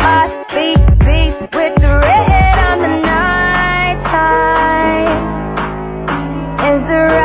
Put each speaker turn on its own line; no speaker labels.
heart beat with the red on the night time. Is the